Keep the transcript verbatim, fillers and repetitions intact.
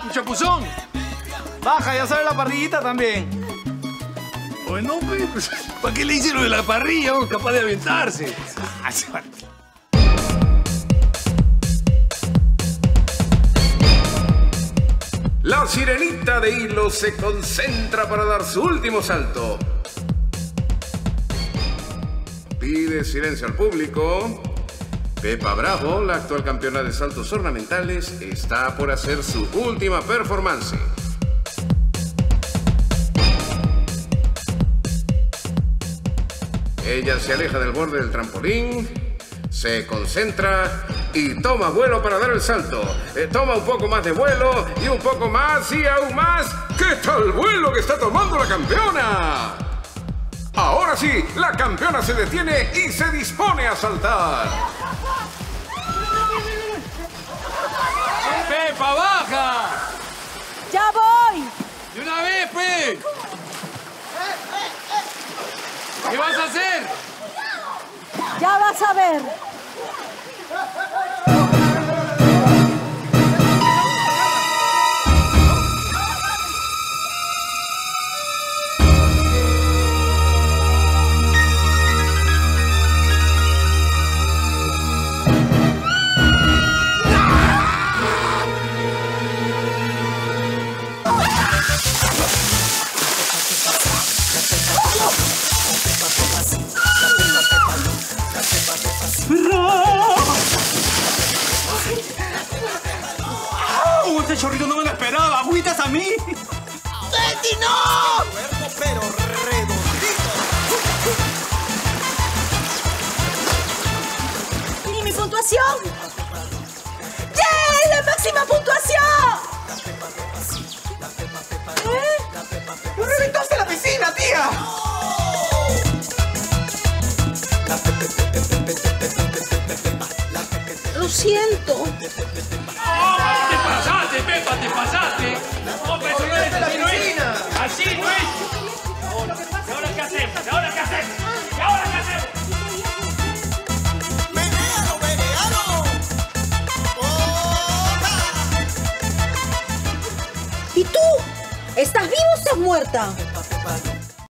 Un chapuzón. Baja, ya sabe la parrillita también. Bueno, pues, ¿para qué le hice lo de la parrilla? Oh, capaz de aventarse. La sirenita de hilo se concentra para dar su último salto. Pide silencio al público. Pepa Bravo, la actual campeona de saltos ornamentales, está por hacer su última performance. Ella se aleja del borde del trampolín, se concentra y toma vuelo para dar el salto. Eh, toma un poco más de vuelo y un poco más y aún más. ¿Qué tal vuelo que está tomando la campeona? Ahora sí, la campeona se detiene y se dispone a saltar. ¡Pepa, baja! ¡Ya voy! ¡De una vez, pe! ¿Qué vas a hacer? Ya vas a ver. ¡Oh, este chorrito no me lo esperaba! ¡Agüitas a mí! ¡Betty, no! Pero redondito. ¿Y mi puntuación? ¡Yeah! ¡La máxima puntuación! ¿Eh? ¡Lo reventaste la piscina, tía! Lo siento. ¡Oh, te pasaste, Pepa, te pasaste! ¡No, pero eso no es, así no es! ¡Así no es! ¿Y ahora qué hacemos? ¿Y ahora qué hacemos? ¿Y ahora qué hacemos? ¡Menéalo, menéalo! ¿Y tú? ¿Estás viva o estás muerta?